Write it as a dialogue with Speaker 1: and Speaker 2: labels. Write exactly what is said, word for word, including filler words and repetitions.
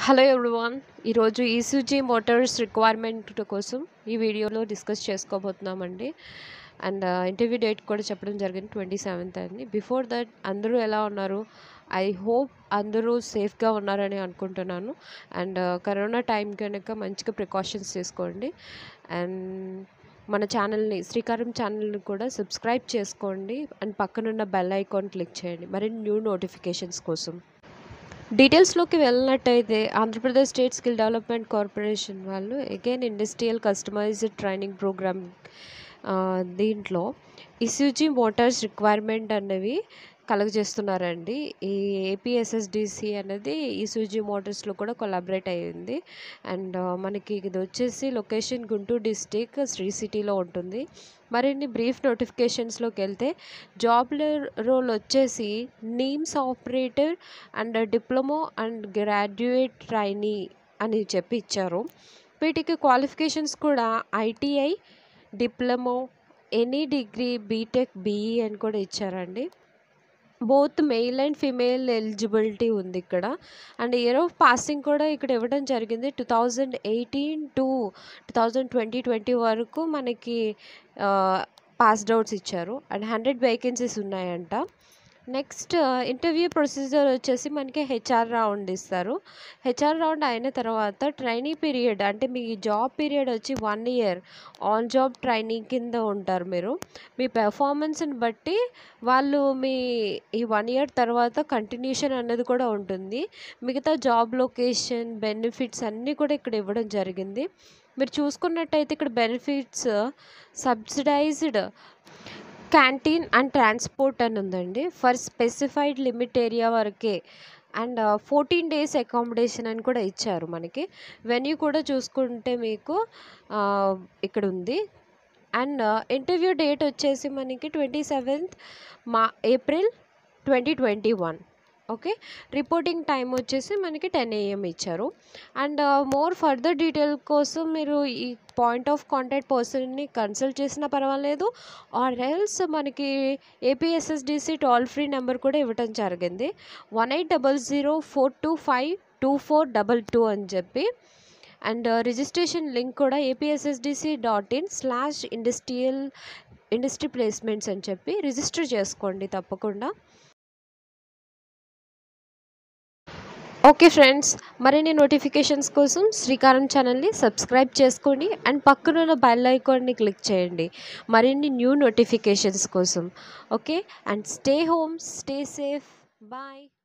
Speaker 1: Hello everyone. ఈరోజు ఈసూజీ Motors requirement కోసం ఈ వీడియోలో డిస్కస్ చేసుకోబోతున్నామండి. అండ్ ఇంటర్వ్యూ డేట్ కూడా చెప్పడం జరిగింది ట్వంటీ సెవెంత్ అని. బిఫోర్ దట్ అందరూ ఎలా ఉన్నారు? ఐ హోప్ అందరూ సేఫ్గా ఉన్నారని అనుకుంటున్నాను. అండ్ కరోనా టైం కనుక మంచిగా ప్రికాషన్స్ తీసుకోండి. అండ్ మన ఛానల్ని శ్రీకారం ఛానల్ని కూడా సబ్స్క్రైబ్ చేసుకోండి. అండ్ పక్కనున్న బెల్ ఐకాన్ క్లిక్ చేయండి మరిన్ని న్యూ నోటిఫికేషన్స్ కోసం. డీటెయిల్స్లోకి వెళ్ళినట్టయితే Andhra Pradesh state skill development corporation వాళ్ళు again industrial customised training programme దీంట్లో ఇసూజీ మోటార్స్ రిక్వైర్మెంట్ అనేవి కలుగజేస్తున్నారండి. ఈ ఏపీఎస్ఎస్డిసి అనేది ఇసూజీ మోటార్స్లో కూడా కొలాబరేట్ అయ్యింది. అండ్ మనకి ఇది వచ్చేసి లొకేషన్ గుంటూరు డిస్టిక్ శ్రీ సిటీలో ఉంటుంది. మరిన్ని బ్రీఫ్ నోటిఫికేషన్స్లోకి వెళ్తే జాబ్ రోల్ వచ్చేసి NEEMS operator and diploma and graduate trainee అని చెప్పి ఇచ్చారు. వీటికి క్వాలిఫికేషన్స్ కూడా ITI, diploma, any degree, BTech, BE అని కూడా ఇచ్చారండి. Both male and female eligibility ఉంది ఇక్కడ. అండ్ ఇయర్ ఆఫ్ పాసింగ్ కూడా ఇక్కడ ఇవ్వడం జరిగింది. Two thousand eighteen to two thousand twenty twenty వరకు మనకి పాస్డ్ అవుట్స్ ఇచ్చారు. అండ్ హండ్రెడ్ వేకెన్సీస్ ఉన్నాయంట. నెక్స్ట్ ఇంటర్వ్యూ ప్రొసీజర్ వచ్చేసి మనకి హెచ్ఆర్ రౌండ్ ఇస్తారు. హెచ్ఆర్ రౌండ్ అయిన తర్వాత ట్రైనీ పీరియడ్ అంటే మీ జాబ్ పీరియడ్ వచ్చి one year on job training కింద ఉంటారు. మీరు మీ పెర్ఫార్మెన్స్ని బట్టి వాళ్ళు మీ ఈ వన్ ఇయర్ తర్వాత కంటిన్యూషన్ అన్నది కూడా ఉంటుంది. మిగతా జాబ్ లొకేషన్, బెనిఫిట్స్ అన్నీ కూడా ఇక్కడ ఇవ్వడం జరిగింది. మీరు చూసుకున్నట్టయితే ఇక్కడ benefits subsidised canteen and transport అని ఉందండి ఫర్ స్పెసిఫైడ్ లిమిట్ ఏరియా వరకే. అండ్ ఫోర్టీన్ డేస్ అకామిడేషన్ అని కూడా ఇచ్చారు. మనకి వెన్యూ కూడా చూసుకుంటే మీకు ఇక్కడ ఉంది. అండ్ ఇంటర్వ్యూ డేట్ వచ్చేసి మనకి ట్వంటీ సెవెంత్ మా April twenty twenty one okay. Reporting time వచ్చేసి మనకి టెన్ ఏఎం ఇచ్చారు. అండ్ మోర్ ఫర్దర్ డీటెయిల్ కోసం మీరు ఈ పాయింట్ ఆఫ్ కాంటాక్ట్ పర్సన్ని కన్సల్ట్ చేసినా పర్వాలేదు. ఆర్ ఎల్స్ మనకి ఏపీఎస్ఎస్డిసి టోల్ ఫ్రీ నెంబర్ కూడా ఇవ్వటం జరిగింది, one eight double zero four two five two four double two అని చెప్పి. అండ్ రిజిస్ట్రేషన్ లింక్ కూడా APSSDC dot in slash industrial industry placements అని చెప్పి రిజిస్టర్ చేసుకోండి తప్పకుండా. ఓకే ఫ్రెండ్స్, మరిన్ని నోటిఫికేషన్స్ కోసం శ్రీకారం ఛానల్ని సబ్స్క్రైబ్ చేసుకోండి. అండ్ పక్కనున్న బెల్ ఐకాన్ని క్లిక్ చేయండి మరిన్ని న్యూ నోటిఫికేషన్స్ కోసం. Okay, and stay home, stay safe, bye.